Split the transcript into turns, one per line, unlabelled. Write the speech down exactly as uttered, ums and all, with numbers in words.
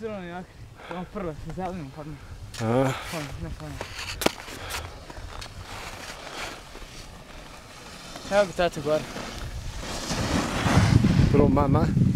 Crveni jak, ono prle, sa zelenim padne.
A?
Fajno, ne fajno. Evo ga tata gore.
Prvo mama.